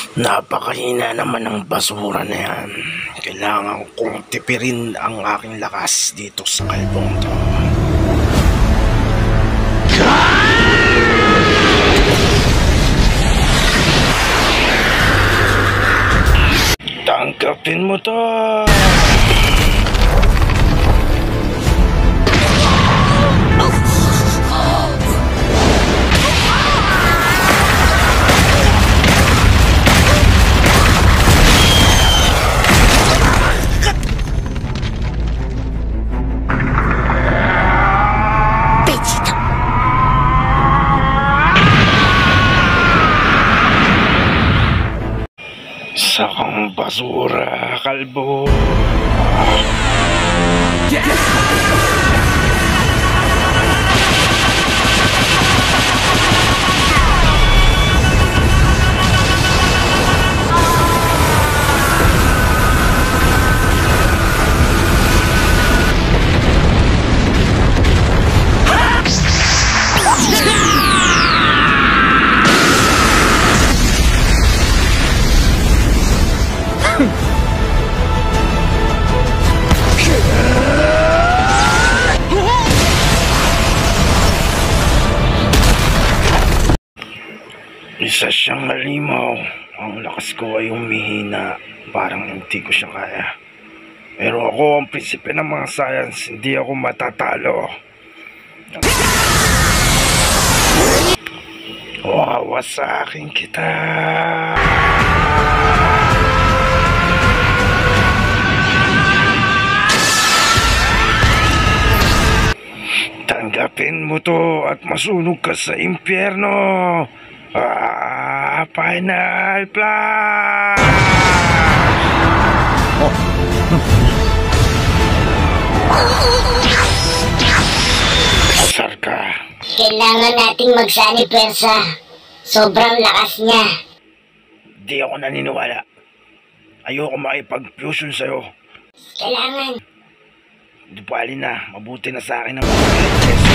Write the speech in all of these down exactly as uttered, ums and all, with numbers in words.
Napakahina naman ng basura na yan. Kailangan kong tipirin ang aking lakas dito sa kalbong to. Tangkapin mo to! Sakang basura, kalbo. Isa siyang halimaw. Ang lakas ko ay humihina. Parang hindi ko siya kaya. Pero ako ang prinsipe ng mga science. Hindi ako matatalo. Wawa sa akin kita. Tanggapin mo to at masunog ka sa impyerno. Ah, Final Flash! Oh. Asar ka. Kailangan nating magsani pwersa. Sobrang lakas niya. Di ako naniniwala. Ayoko makipag-fusion sa'yo. Kailangan. Di bali na. Mabuti na sa akin ang mga.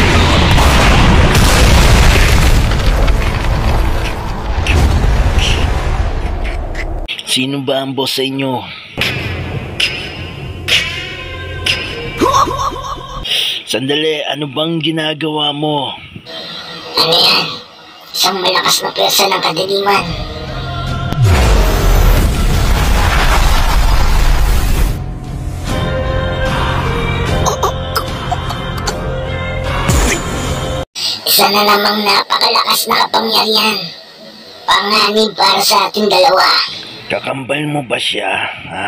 Sino ba ang boss sa inyo? Sandali, ano bang ginagawa mo? Ano yan? Isang malakas na pwersa ng kadiliman. Isa na namang napakalakas na kapangyarihan. Panganib para sa ating dalawa. Kakambal mo ba siya, ha?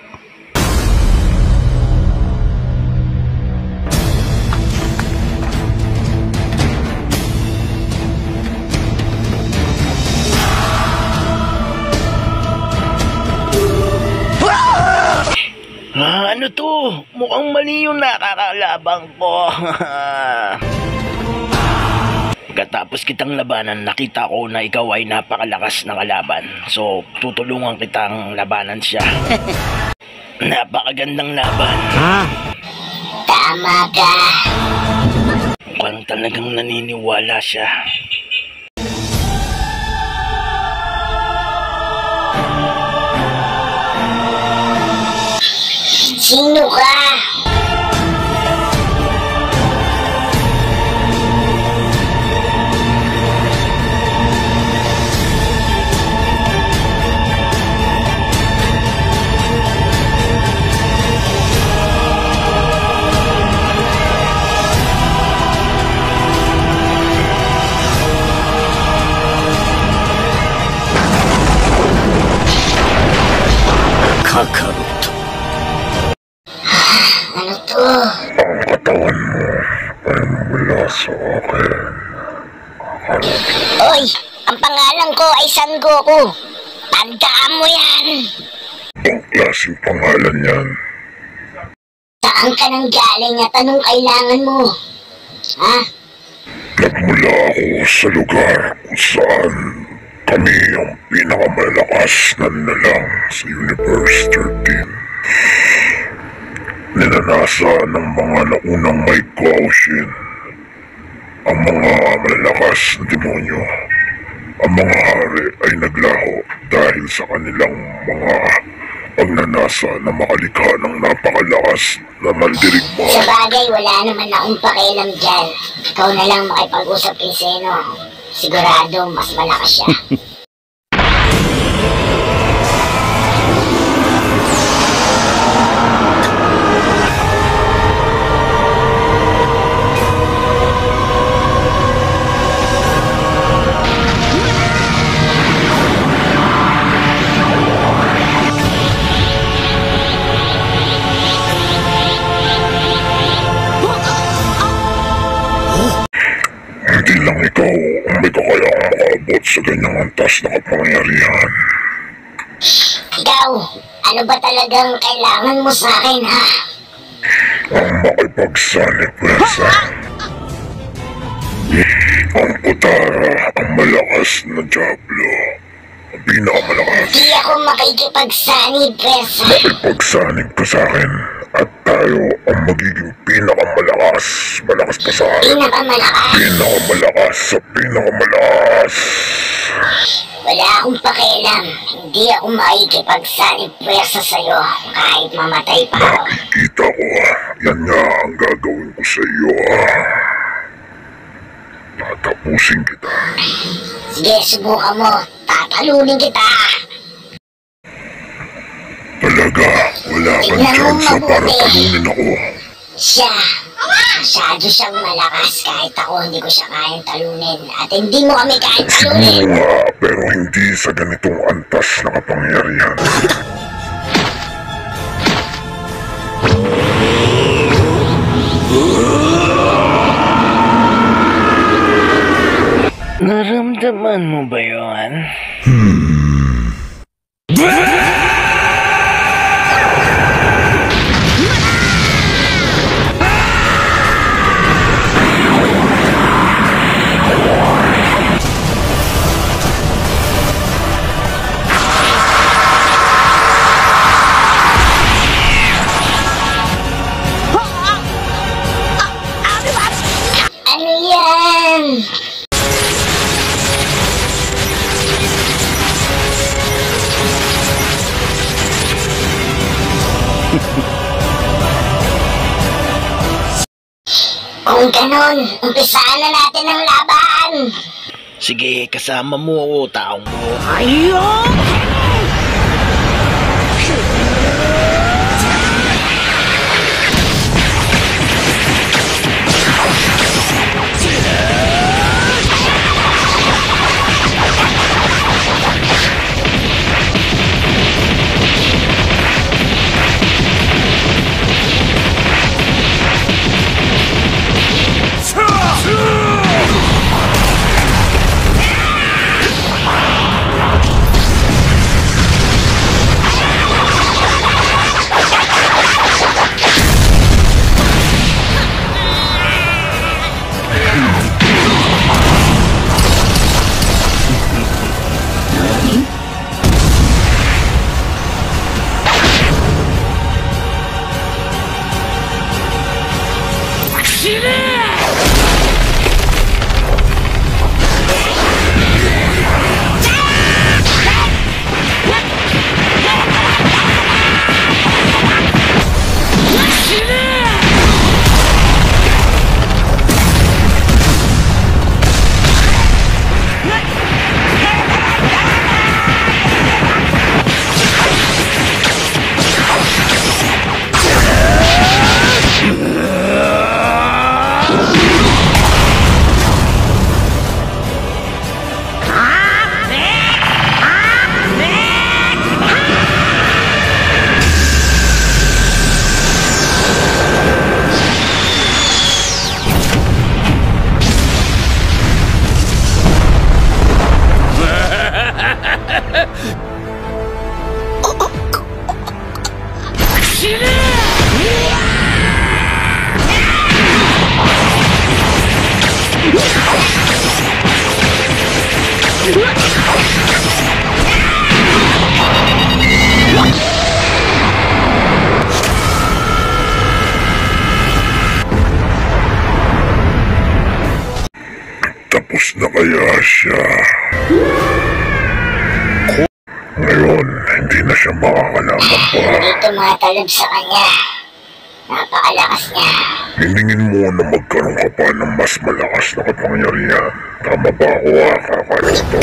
Ah, ano to? Mukhang mali yung nakakalabang ko. Pagkatapos kitang labanan, nakita ko na ikaw ay napakalakas na kalaban. So, tutulungan kitang labanan siya. Napakagandang laban. Ha? Tama ka. Mukhang talagang naniniwala siya. Sino ka? Kakarot. Ano to? Ang katawan mo ay mula sa akin. Oy! Ang pangalan ko ay Son Goku. Tandaan mo yan! Ang klaseng pangalan yan. Saan ka nang galing at anong kailangan mo? Ha? Nagmula ako sa lugar kung saan kami ang pinakamalakas na nilalang sa Universe thirteen. Ninanasa ng mga naunang may Gaoshin, ang mga malakas na demonyo. Ang mga hari ay naglaho dahil sa kanilang mga pagnanasa na makalikha ng napakalakas na mandirigma. Sa bagay, wala naman akong pakialam dyan. Ikaw na lang makipag-usap kay Seno. Sigurado, mas malakas siya. Hindi lang ikaw ang may kakayahang makaabot sa ganyang antas na kapangyarihan. Ikaw, ano ba talagang kailangan mo sa akin, ha? Ang makipagsanib pwersa. Ang Potara, ang malakas na Diablo. Ang pinakamalakas. Di ako makikipagsanib, Persa. Makipagsanib ka sa akin at tayo ang magiging pinakamalakas. Malakas pa sa akin. Pinakamalakas. Pinakamalakas sa pinakamalakas. Wala akong pakialam. Hindi ako makikipagsanib pwersa sa'yo kahit mamatay pa ako. Nakikita ko ah. Yan nga ang gagawin ko sa iyo ah. Tatapusin kita. Sige, subukan mo. Tatalunin kita. Talaga, wala kang Tignan mo tsansa para mabuti. talunin ako. Siya. Masyado siyang malakas kahit ako hindi ko siya kayang talunin. At hindi mo kami kayang Siguro talunin. nga, pero hindi sa ganitong antas na kapangyarihan. Naramdaman mo ba yun? Ano yan? Kung ganon, umpisaan na natin ang laban. Sige, kasama mo ako, taong mo. Tapos na kaya siya? hindi na siya makakalaban pa. Hindi tumatalab sa kanya. Napakalakas niya. Hiningin mo na magkaroon ka pa ng mas malakas na kapangyarihan. Tama ba ako, Kakaroto?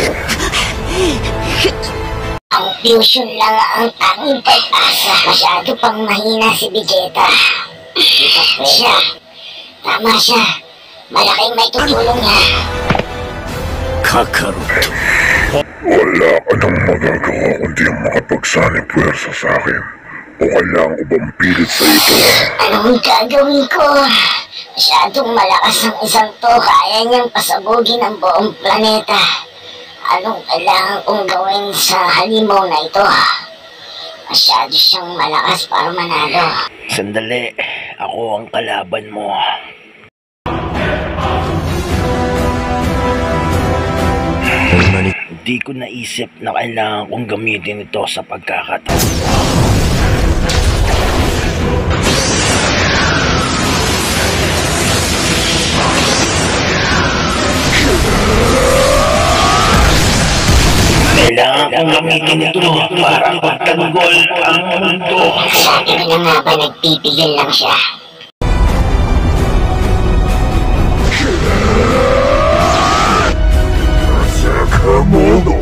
Ang fusion lang ang tanging pag-asa. Masyado pang mahina si Vegeta. Siya. Tama siya. Malaking may tutulong niya. Kakaroto. Wala ka nang magagawa kundi ang makapagsanib puwersa sa akin. O kailangan ko bang pilit sa ito? Anong gagawin ko? Masyadong malakas ang isang to. Kaya niyang pasabugin ang buong planeta. Anong kailangan kong gawin sa halimaw na ito? Masyado siyang malakas para manalo. Sandali, ako ang kalaban mo. Hindi ko naisip na kailangan kong gamitin ito sa pagkakataon. Kailangan kong gamitin ito para pagtanggol ang mundo. Sabi ko na nga ba nagpipigil lang siya? Sakamoto!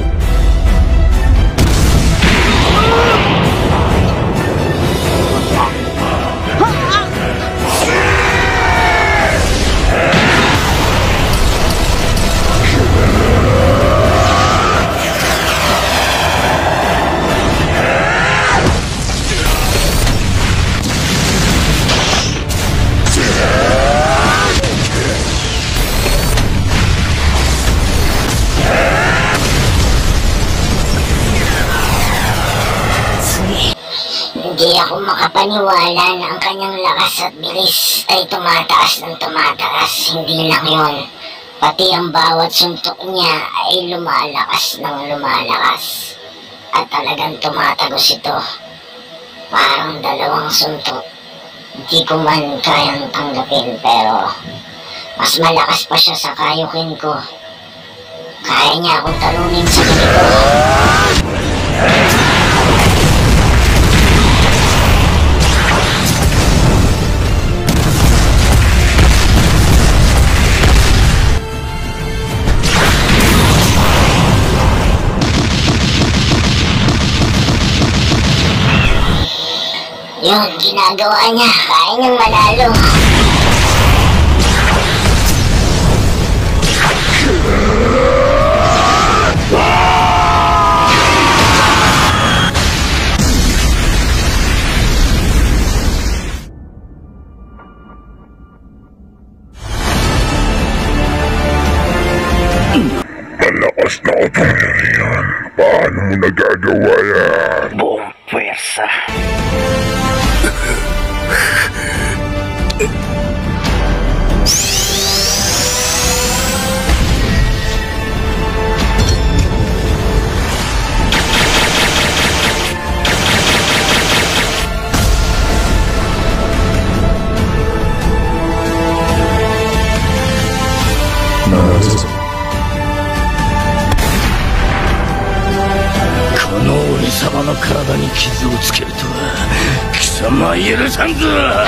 Hindi ako makapaniwala na ang kanyang lakas at bilis ay tumataas ng tumataas. Hindi lang yun. Pati ang bawat suntok niya ay lumalakas ng lumalakas. At talagang tumatagos ito. Parang dalawang suntok. Hindi ko man kayang tanggapin pero mas malakas pa siya sa kayukin ko. Kaya niya akong talunin sa ganito. Yung ginagawa niya, kaya niyang manalo. Malakas na kapangyarihan. Paano mo nagagawa yan? Buong pwersa. この俺様の体に傷をつけるとは貴様は許さんぞ。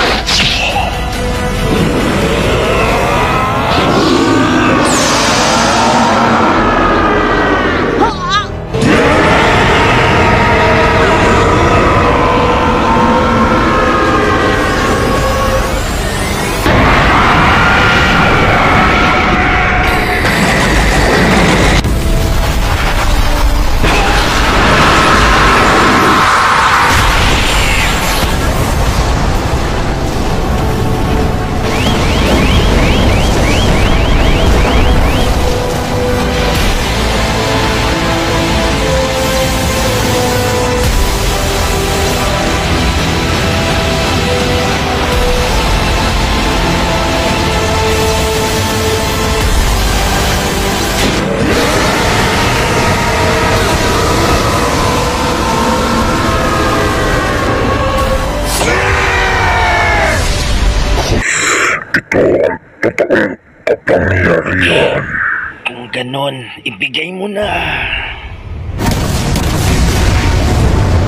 Ito ang totoong kapangyarihan. Kung ganon, ibigay mo na.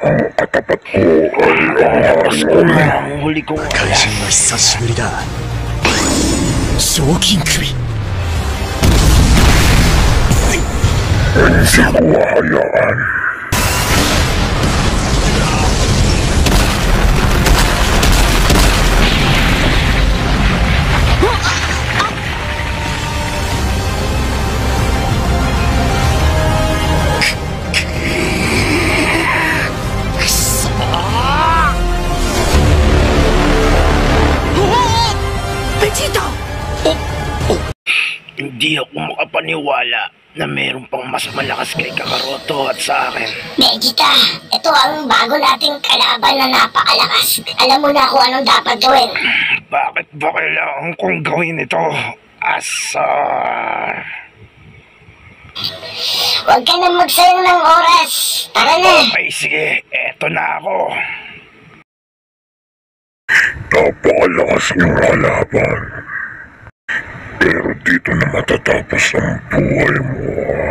ang katapat ko ay ang Tapos ko Harlem. na ang huli kong 怪人は久しぶりだ賞金首 Hindi ko hahayaan. Hindi ako makapaniwala na meron pang mas malakas kay Kakaroto at sa akin. Vegeta, ito ang bago nating kalaban na napakalakas. Alam mo na kung anong dapat gawin. Bakit ba kailangan kong gawin ito? Asar. Huwag ka na magsayang ng oras. Tara na. Okay, sige. Eto na ako. Napakalakas niyong kalaban. Pero dito na matatapos ang buhay mo.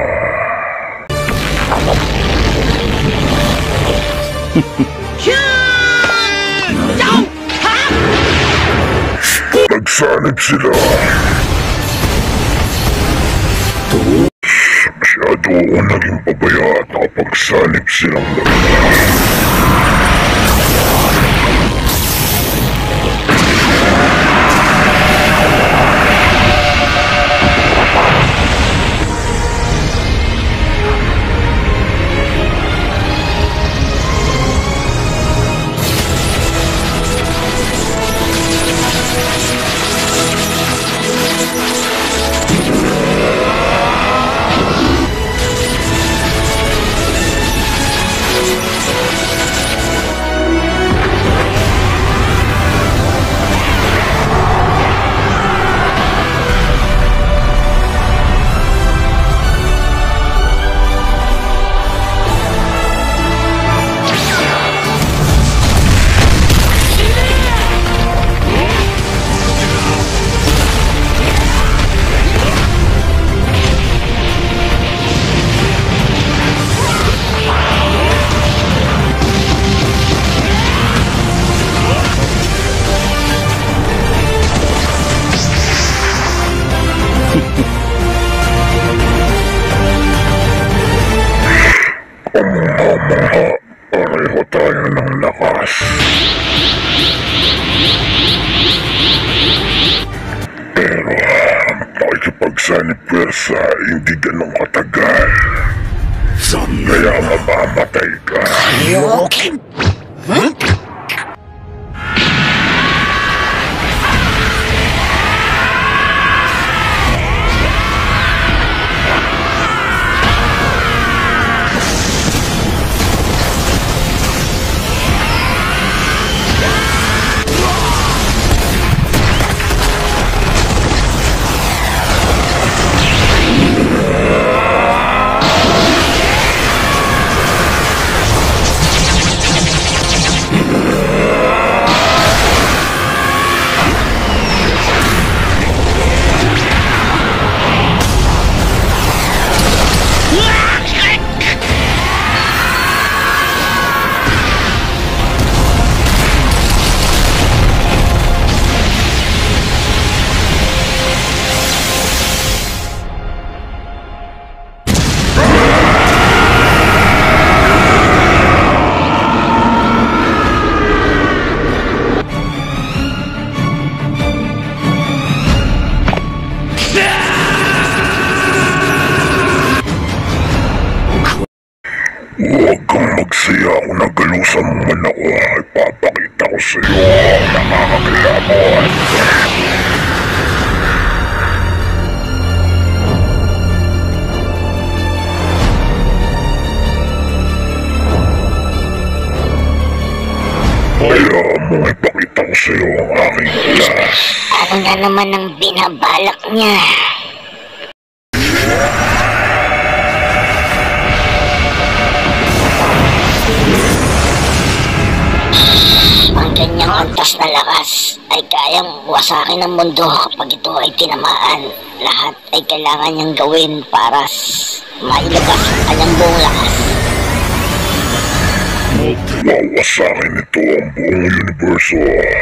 Nagsanib sila. Masyado ako naging pabaya at nakapagsanib silang dalawa. Mga pareho tayo ng lakas. Pero ang pakikipagsanib pwersa hindi ganong katagal. Kaya mamamatay ka. Huwag kang magsaya kung nagalusan mo man ako. Ipapakita ko sa iyo ang nakakakilabot. Kaya mo ipakita ko sa iyo ang aking class. Ano na naman ang binabalak niya? Ang ganyang antas na lakas ay kayang wasakin ang mundo kapag ito ay tinamaan. Lahat ay kailangan niyang gawin para mailabas ang kanyang buong lakas. Wawasakin nito ang buong universo.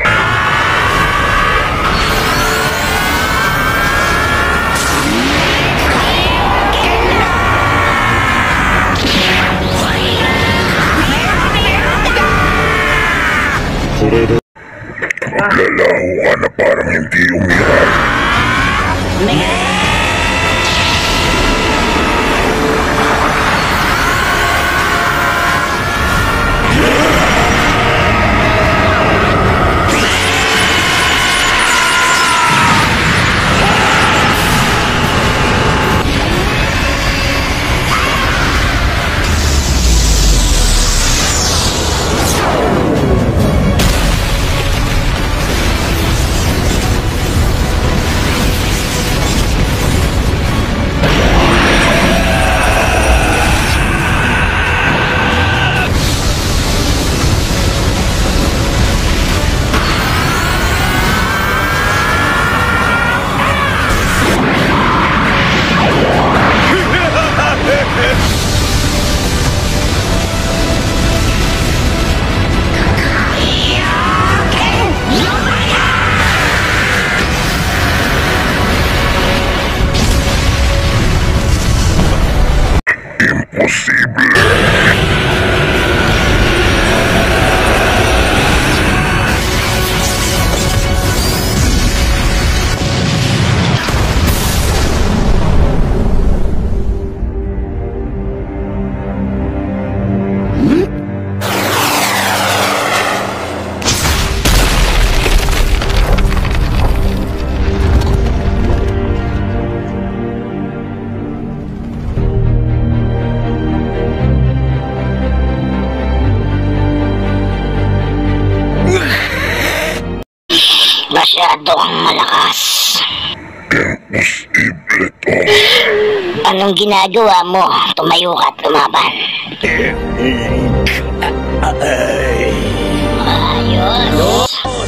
Maglalaho ka na parang hindi umiyak. Masyado kang malakas. Imposible to. Anong ginagawa mo? Tumayo ka at lumaban. Ayos.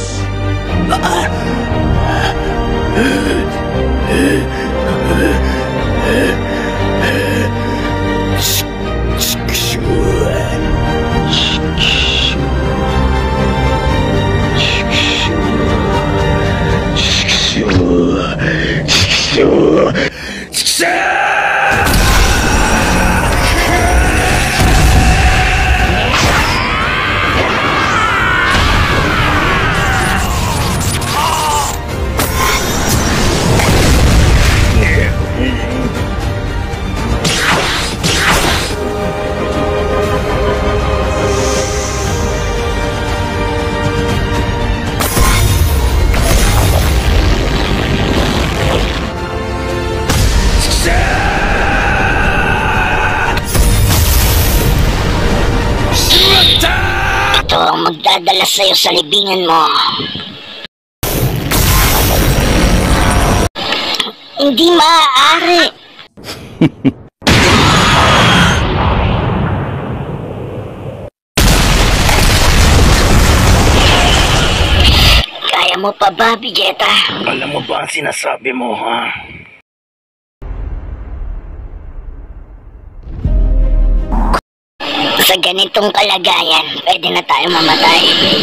Ito ang magdadala sa'yo sa libingan mo. Hindi maaari. Kaya mo pa ba, Vegeta? Alam mo ba ang sinasabi mo, ha? Sa ganitong kalagayan, pwede na tayo mamatay.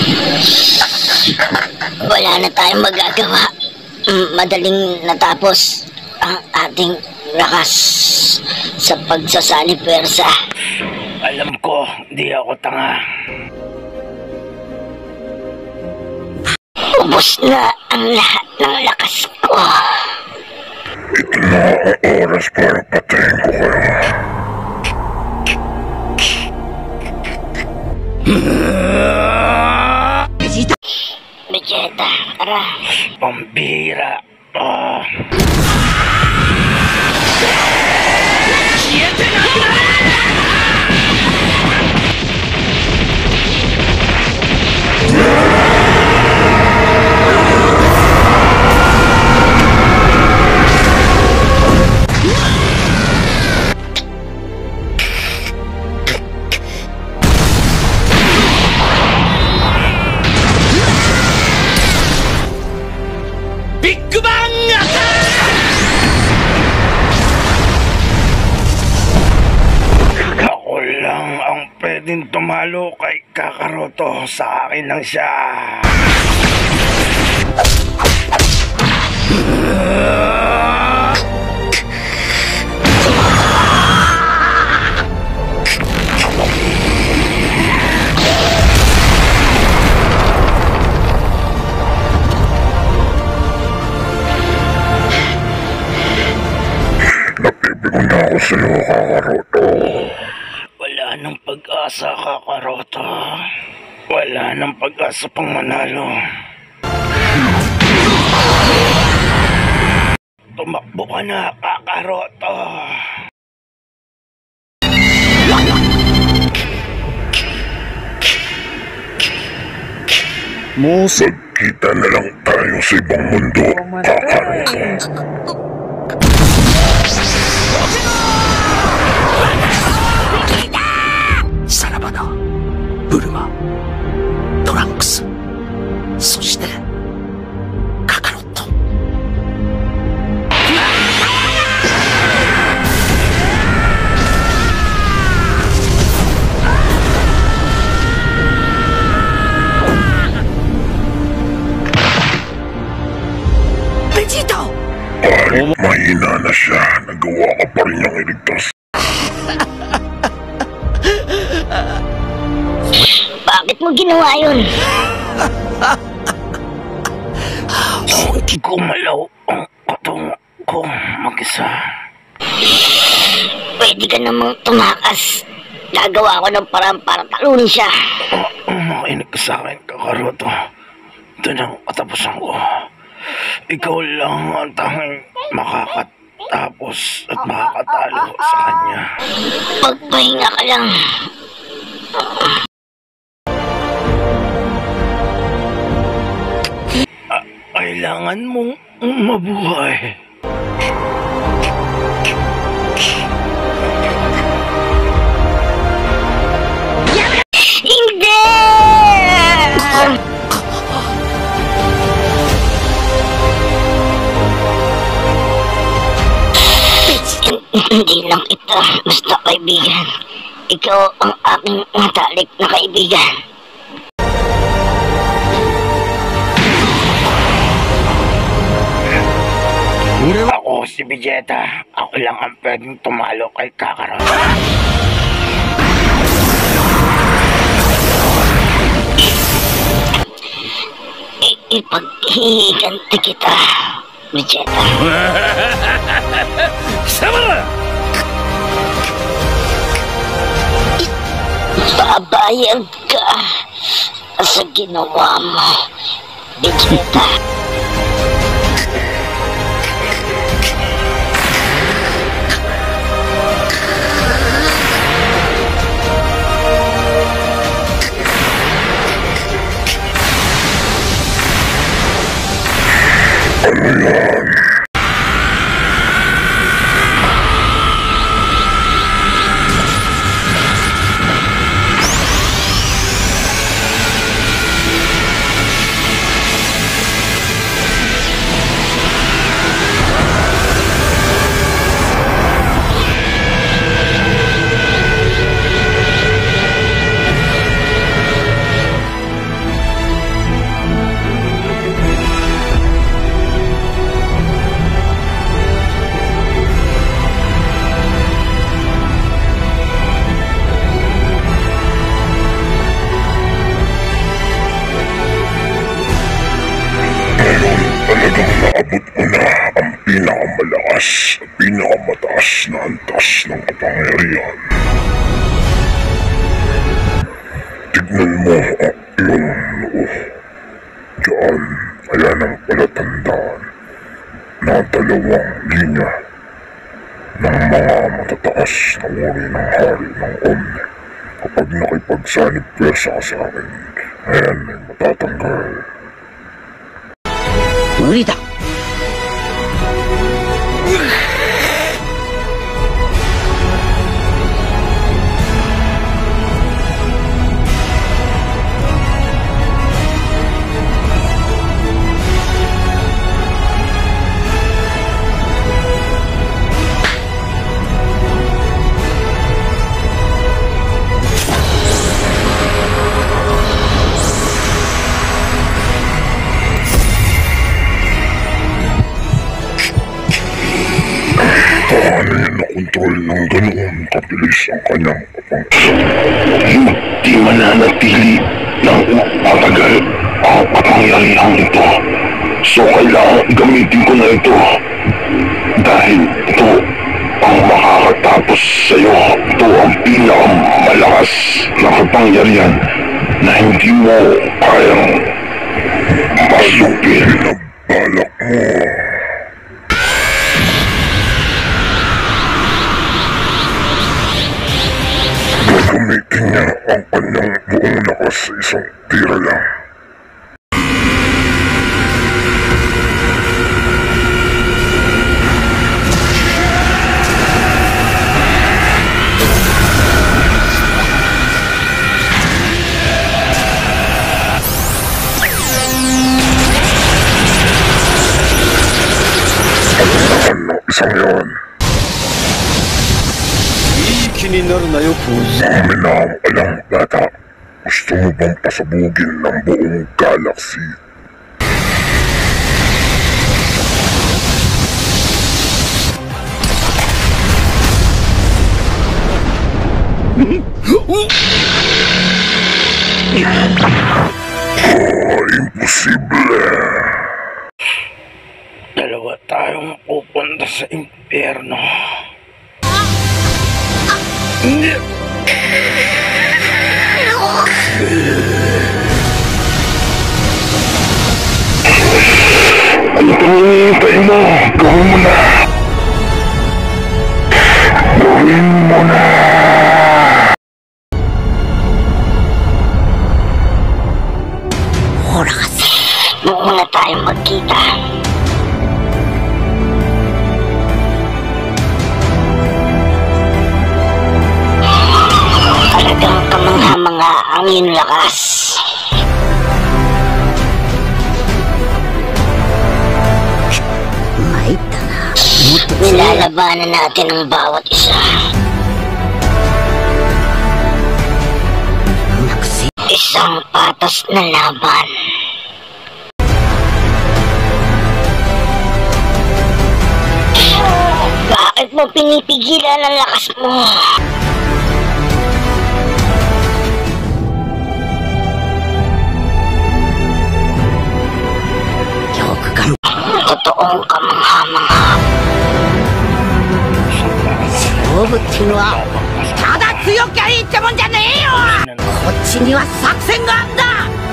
Wala na tayong magagawa. Madaling natapos ang ating lakas sa pagsasali pwersa. Alam ko, di ako tanga. Ubus na ang lahat ng lakas ko. Ito na ang oras para patayin ko kayo. Vegeta, tara. Pambira. Ah. tumalo kay Kakaroto, sa akin lang siya. Napibigon na ako sa'yo, Kakaroto. Wala nang pag-asa, Kakaroto. Wala nang pag-asa pang manalo. Tumakbo ka na, Kakaroto. Magkita na lang tayo sa ibang mundo, Kakaroto. Sarabada, Bulma, Trunks, そしてカカロット。ベジータ！ Kahit mahina na siya, nagawa ka pa rin niyang iligtas. Bakit mo ginawa yun? Hindi ko malaw ang katawan ko mag-isa. Pwede ka namang tumakas. Gagawa ko ng parang para talunin siya. Oh, makinig ka sa akin, Kakaroto. Ito na ang katapusan ko. Ikaw lang ang tanging makakatapos at makakatalo sa kanya. Pagpahinga ka lang. Ah, kailangan mong mabuhay. Hindi! Hindi lang kita basta kaibigan. Ikaw ang aking matalik na kaibigan. Ako si Vegeta. Ako lang ang pwedeng tumalo kay Kakarot. I- ipaghihiganti kita, Vegeta. Sama! Babayag ka sa ginawa mo, Vegeta. Ano yan? Talagang naabot mo na ang pinakamalakas at pinakamataas na antas ng kapangyarihan. Tignan mo ang iyong noo. Diyan, ayan ang palatandaan na dalawang linya ng mga matataas na uri ng hari ng Omni. Kapag nakipagsanib pwersa ka sa akin, ayan ay matatanggal. 無理だ。 makontrol ng ganoon kabilis ang kanyang kapangyarihan. Hindi mananatili ng matagal ang kapangyarihan ito. So kailangan gamitin ko na ito. Dahil ito ang makakatapos sa iyo. Ito ang pinakamalakas na kapangyarihan na hindi mo kayang pasupin. Balak mo. Gagamitin niya ang kanyang buong lakas sa isang tira lang. Ano naman ng isang yan? Minamalang bata, gusto mo bang pasabugin ng buong galaxy? Oh, imposible! Dalawa tayong pupunta sa impyerno. Ano itong hinihintay mo? Gawin mo na! Gawin mo na! Hura kasi. Huwag muna tayong magkita. Talagang kamangha-mangha ang iyong lakas. Nilalabanan natin ang bawat isa. Isang patas na laban. Bakit mo pinipigilan ang lakas mo? Totoong kamangha-mangha. 勝負っていうのはただ強きゃいいってもんじゃねえよ。こっちには作戦があんだ。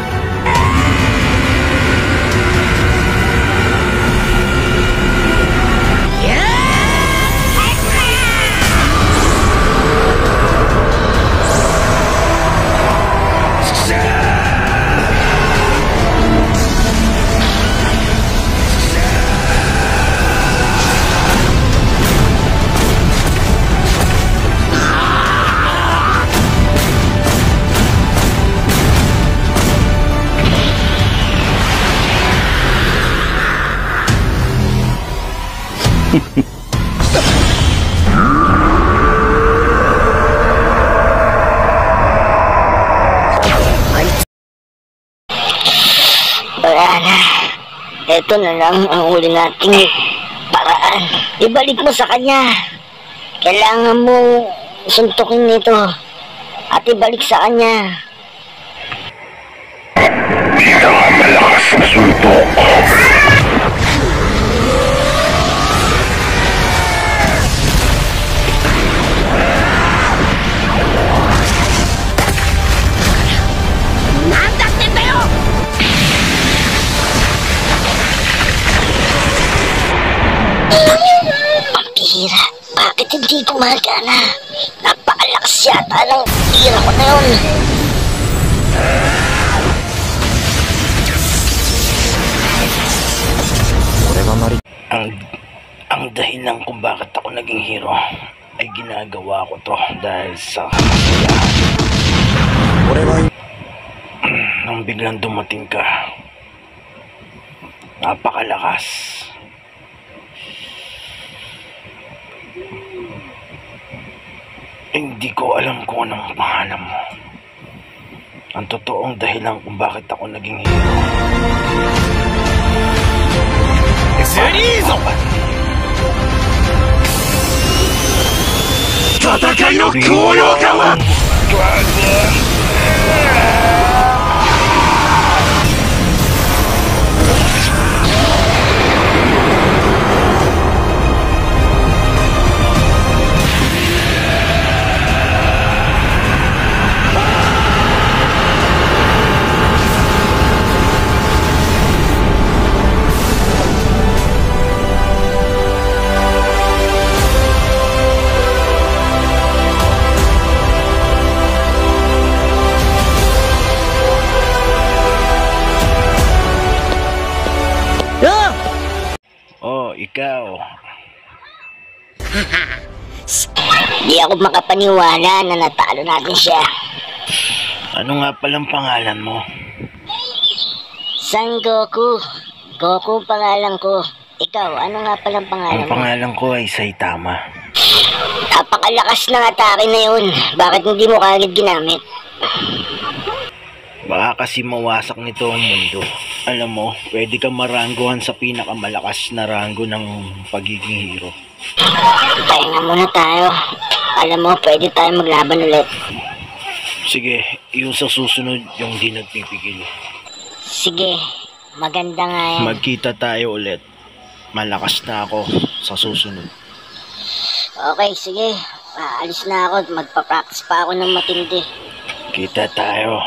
Wala na. Ito na lang ang huli nating paraan. Ibalik mo sa kanya. Kailangan mo suntukin nito at ibalik sa kanya. Pinakamalakas na suntok. Pampihira, bakit hindi gumagana? Napakalakas yata ng tira ko na yun. Ang, ang dahilan kung bakit ako naging hero ay ginagawa ko to dahil sa kasiyahan. Nang biglang dumating ka, napakalakas. Hindi ko alam kung anong pangalan mo. Ang totoong dahilan kung bakit ako naging hero. 戦いの高揚感は Oh, ikaw. Di ako makapaniwala na natalo natin siya. Ano nga palang pangalan mo? San Goku. Goku pangalan ko. Ikaw, ano nga palang pangalan Ang mo? pangalan ko ay Saitama. Napakalakas ng atake na yun. Bakit hindi mo kagad ginamit? Baka kasi mawasak nito ang mundo. Alam mo, pwede kang maranggohan sa pinakamalakas na ranggo ng pagiging hero. Pahinga muna tayo. Alam mo, pwede tayo maglaban ulit. Sige, yung sa susunod yung di nagpipigil. Sige, maganda nga yan. Magkita tayo ulit. Malakas na ako sa susunod. Okay, sige. Aalis na ako at magpa-practice pa ako ng matindi. Kita tayo.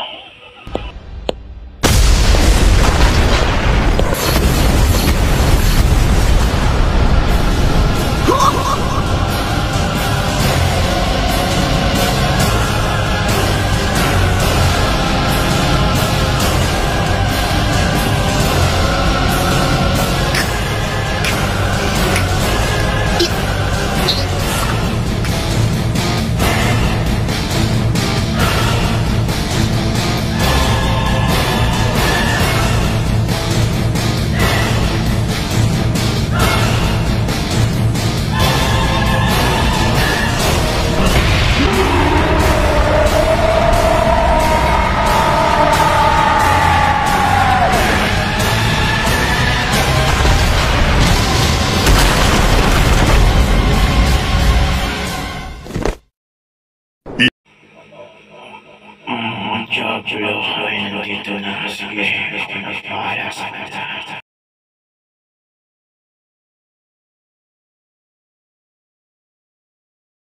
Ang job ay nandito na. Sige, pinagpahalasan natin.